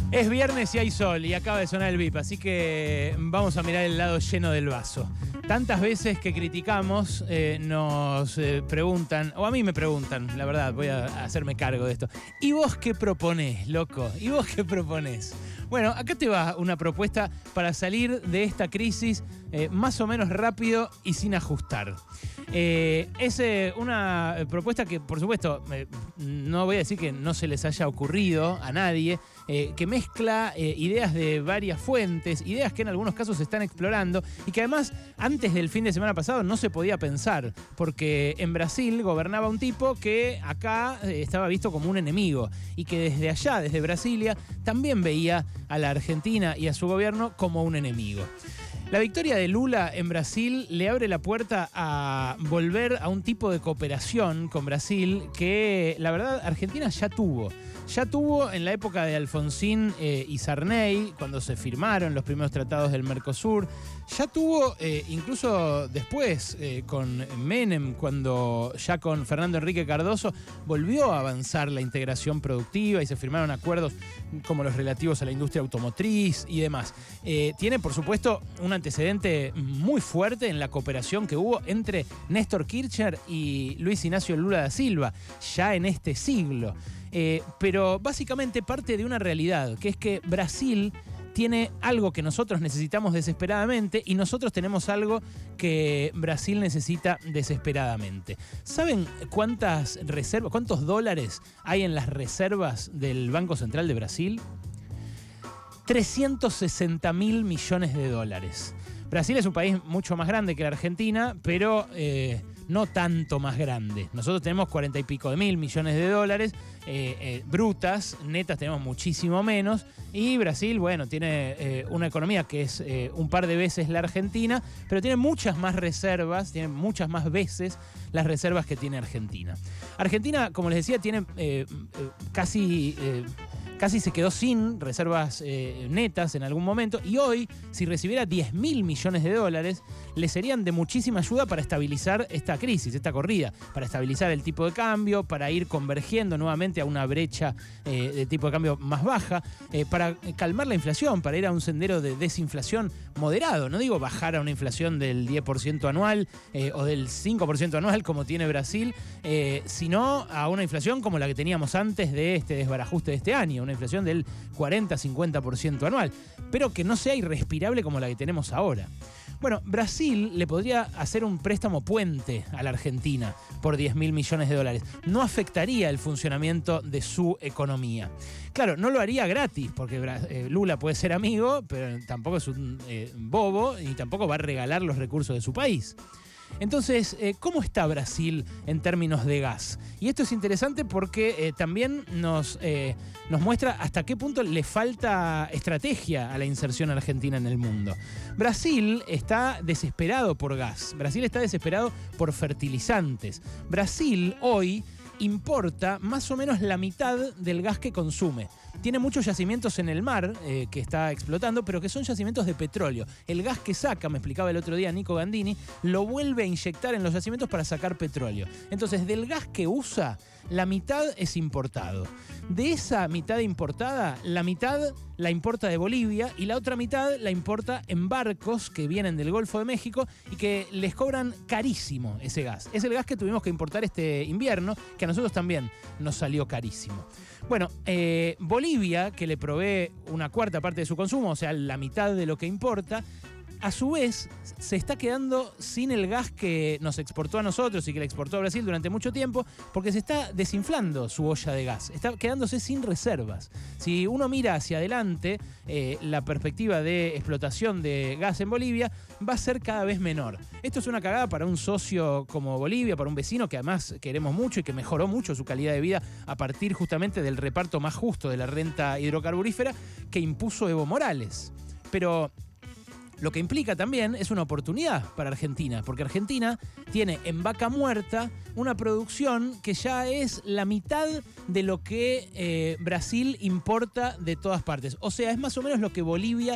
Es viernes y hay sol y acaba de sonar el bip, así que vamos a mirar el lado lleno del vaso. Tantas veces que criticamos nos preguntan, o a mí me preguntan, la verdad, voy a hacerme cargo de esto. ¿Y vos qué proponés, loco? ¿Y vos qué proponés? Bueno, acá te va una propuesta para salir de esta crisis más o menos rápido y sin ajustar. Es una propuesta que, por supuesto, no voy a decir que no se les haya ocurrido a nadie, que mezcla ideas de varias fuentes, ideas que en algunos casos se están explorando y que además antes del fin de semana pasado no se podía pensar, porque en Brasil gobernaba un tipo que acá estaba visto como un enemigo y que desde allá, desde Brasilia, también veía a la Argentina y a su gobierno como un enemigo. La victoria de Lula en Brasil le abre la puerta a volver a un tipo de cooperación con Brasil que, la verdad, Argentina ya tuvo. Ya tuvo en la época de Alfonsín y Sarney, cuando se firmaron los primeros tratados del Mercosur. Ya tuvo incluso después con Menem, cuando ya con Fernando Henrique Cardoso volvió a avanzar la integración productiva y se firmaron acuerdos como los relativos a la industria automotriz y demás. Tiene, por supuesto, un antecedente muy fuerte en la cooperación que hubo entre Néstor Kirchner y Luis Ignacio Lula da Silva, ya en este siglo. Pero básicamente parte de una realidad, que es que Brasil tiene algo que nosotros necesitamos desesperadamente y nosotros tenemos algo que Brasil necesita desesperadamente. ¿Saben cuántas reservas, cuántos dólares hay en las reservas del Banco Central de Brasil? 360.000 millones de dólares. Brasil es un país mucho más grande que la Argentina, pero no tanto más grande. Nosotros tenemos 40 y pico de mil millones de dólares, brutas, netas tenemos muchísimo menos, y Brasil, bueno, tiene una economía que es un par de veces la Argentina, pero tiene muchas más reservas, tiene muchas más veces las reservas que tiene Argentina. Argentina, como les decía, tiene casi se quedó sin reservas netas en algún momento, y hoy, si recibiera 10.000 millones de dólares, le serían de muchísima ayuda para estabilizar esta crisis, esta corrida, para estabilizar el tipo de cambio, para ir convergiendo nuevamente a una brecha de tipo de cambio más baja, para calmar la inflación, para ir a un sendero de desinflación moderado. No digo bajar a una inflación del 10% anual o del 5% anual como tiene Brasil, sino a una inflación como la que teníamos antes de este desbarajuste de este año, una inflación del 40-50% anual, pero que no sea irrespirable como la que tenemos ahora. Bueno, Brasil le podría hacer un préstamo puente a la Argentina por 10.000 millones de dólares. No afectaría el funcionamiento de su economía. Claro, no lo haría gratis, porque Lula puede ser amigo, pero tampoco es un bobo y tampoco va a regalar los recursos de su país. Entonces, ¿cómo está Brasil en términos de gas? Y esto es interesante porque también nos muestra hasta qué punto le falta estrategia a la inserción argentina en el mundo. Brasil está desesperado por gas. Brasil está desesperado por fertilizantes. Brasil hoy importa más o menos la mitad del gas que consume. Tiene muchos yacimientos en el mar que está explotando, pero que son yacimientos de petróleo. El gas que saca, me explicaba el otro día Nico Gandini, lo vuelve a inyectar en los yacimientos para sacar petróleo. Entonces, del gas que usa, la mitad es importado. De esa mitad importada, la mitad la importa de Bolivia y la otra mitad la importa en barcos que vienen del Golfo de México y que les cobran carísimo ese gas. Es el gas que tuvimos que importar este invierno, que a nosotros también nos salió carísimo. Bueno, Bolivia, que le provee una cuarta parte de su consumo, o sea, la mitad de lo que importa, a su vez se está quedando sin el gas que nos exportó a nosotros y que le exportó a Brasil durante mucho tiempo, porque se está desinflando su olla de gas, está quedándose sin reservas. Si uno mira hacia adelante, la perspectiva de explotación de gas en Bolivia va a ser cada vez menor. Esto es una cagada para un socio como Bolivia, para un vecino que además queremos mucho y que mejoró mucho su calidad de vida a partir justamente del reparto más justo de la renta hidrocarburífera que impuso Evo Morales. Pero lo que implica también es una oportunidad para Argentina, porque Argentina tiene en Vaca Muerta una producción que ya es la mitad de lo que Brasil importa de todas partes. O sea, es más o menos lo que Bolivia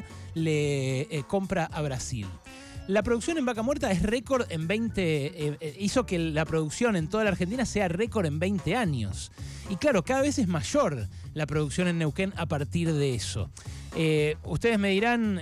le compra a Brasil. La producción en Vaca Muerta es récord en hizo que la producción en toda la Argentina sea récord en 20 años. Y claro, cada vez es mayor la producción en Neuquén a partir de eso. Ustedes me dirán,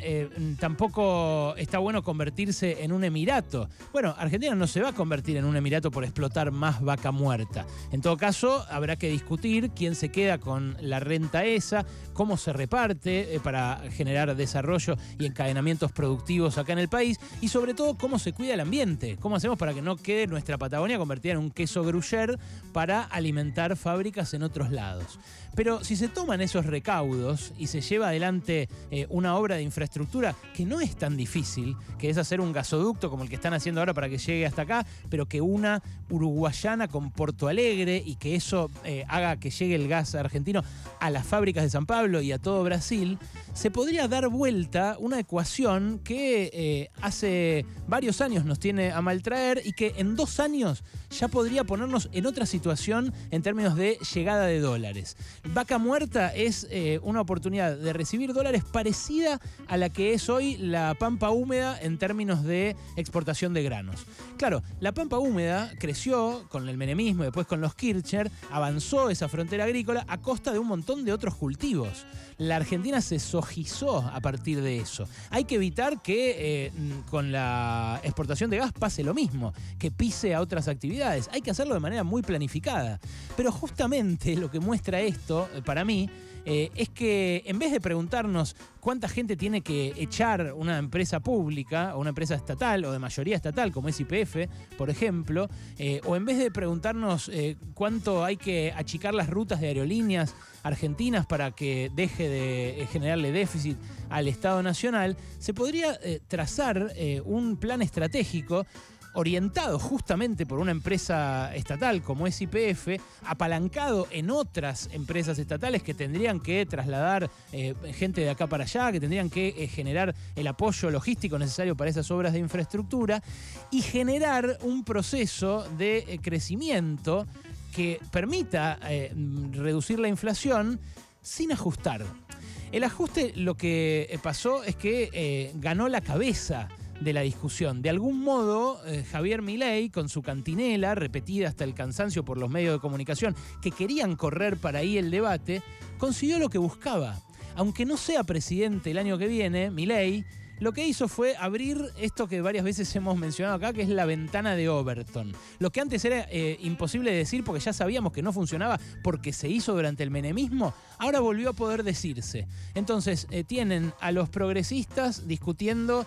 tampoco está bueno convertirse en un emirato. Bueno, Argentina no se va a convertir en un emirato por explotar más vaca muerta. En todo caso, habrá que discutir quién se queda con la renta esa, cómo se reparte para generar desarrollo y encadenamientos productivos acá en el país y sobre todo cómo se cuida el ambiente. ¿Cómo hacemos para que no quede nuestra Patagonia convertida en un queso gruyère para alimentar fábricas en otros lados? Pero si se toman esos recaudos y se lleva adelante una obra de infraestructura que no es tan difícil, que es hacer un gasoducto como el que están haciendo ahora para que llegue hasta acá, pero que una Uruguayana con Porto Alegre y que eso haga que llegue el gas argentino a las fábricas de San Pablo y a todo Brasil, se podría dar vuelta una ecuación que hace varios años nos tiene a maltraer y que en 2 años ya podría ponernos en otra situación en términos de llegada de dólares. Vaca muerta es una oportunidad de recibir dólares parecida a la que es hoy la pampa húmeda en términos de exportación de granos. Claro, la pampa húmeda creció con el menemismo y después con los Kirchner, avanzó esa frontera agrícola a costa de un montón de otros cultivos. La Argentina se sojizó a partir de eso. Hay que evitar que con la exportación de gas pase lo mismo, que pise a otras actividades. Hay que hacerlo de manera muy planificada. Pero justamente lo que muestra esto, para mí, es que en vez de preguntarnos cuánta gente tiene que echar una empresa pública o una empresa estatal o de mayoría estatal como es YPF, por ejemplo, o en vez de preguntarnos cuánto hay que achicar las rutas de aerolíneas argentinas para que deje de generarle déficit al Estado Nacional, se podría trazar un plan estratégico orientado justamente por una empresa estatal como es YPF, apalancado en otras empresas estatales que tendrían que trasladar gente de acá para allá, que tendrían que generar el apoyo logístico necesario para esas obras de infraestructura y generar un proceso de crecimiento que permita reducir la inflación sin ajustar. El ajuste, lo que pasó es que ganó la cabeza de la discusión. De algún modo, Javier Milei, con su cantinela, repetida hasta el cansancio por los medios de comunicación, que querían correr para ahí el debate, consiguió lo que buscaba. Aunque no sea presidente el año que viene, Milei lo que hizo fue abrir esto que varias veces hemos mencionado acá, que es la ventana de Overton. Lo que antes era imposible de decir porque ya sabíamos que no funcionaba porque se hizo durante el menemismo, ahora volvió a poder decirse. Entonces, tienen a los progresistas discutiendo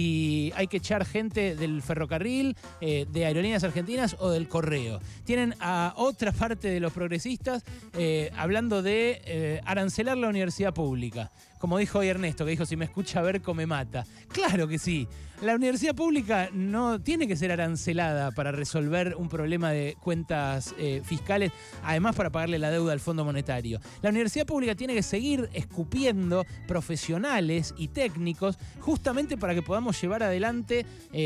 si hay que echar gente del ferrocarril, de Aerolíneas Argentinas o del correo. Tienen a otra parte de los progresistas hablando de arancelar la universidad pública. Como dijo hoy Ernesto, que dijo, si me escucha Berco me mata. Claro que sí. La universidad pública no tiene que ser arancelada para resolver un problema de cuentas fiscales, además para pagarle la deuda al Fondo Monetario. La universidad pública tiene que seguir escupiendo profesionales y técnicos justamente para que podamos llevar adelante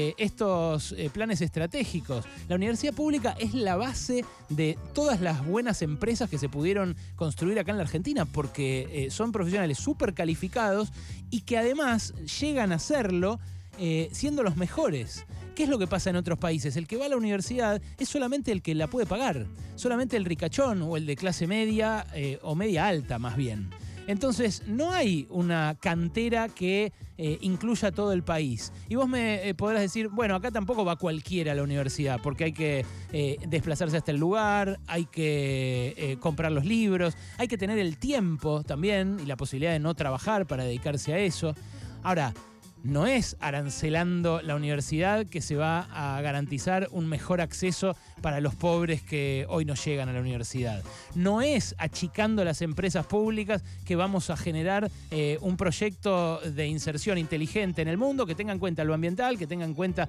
estos planes estratégicos. La universidad pública es la base de todas las buenas empresas que se pudieron construir acá en la Argentina porque son profesionales súper calificados y que además llegan a serlo siendo los mejores. ¿Qué es lo que pasa en otros países? El que va a la universidad es solamente el que la puede pagar, solamente el ricachón o el de clase media o media alta más bien. Entonces no hay una cantera que incluya todo el país. Y vos me podrás decir, bueno, acá tampoco va cualquiera a la universidad, porque hay que desplazarse hasta el lugar, hay que comprar los libros, hay que tener el tiempo también y la posibilidad de no trabajar para dedicarse a eso. Ahora, no es arancelando la universidad que se va a garantizar un mejor acceso para los pobres que hoy no llegan a la universidad. No es achicando las empresas públicas que vamos a generar un proyecto de inserción inteligente en el mundo que tenga en cuenta lo ambiental, que tenga en cuenta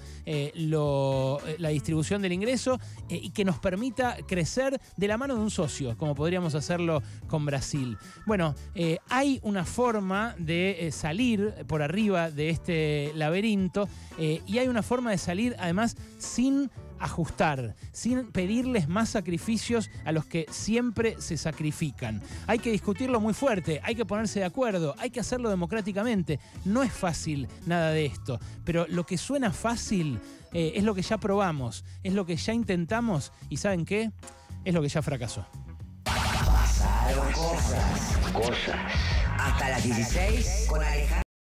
la distribución del ingreso y que nos permita crecer de la mano de un socio, como podríamos hacerlo con Brasil. Bueno, hay una forma de salir por arriba de este laberinto y hay una forma de salir además sin ajustar, sin pedirles más sacrificios a los que siempre se sacrifican. Hay que discutirlo muy fuerte, hay que ponerse de acuerdo, hay que hacerlo democráticamente. No es fácil nada de esto, pero lo que suena fácil es lo que ya probamos, es lo que ya intentamos y ¿saben qué? Es lo que ya fracasó. Pasaron cosas. Hasta las 16 con Alejandro.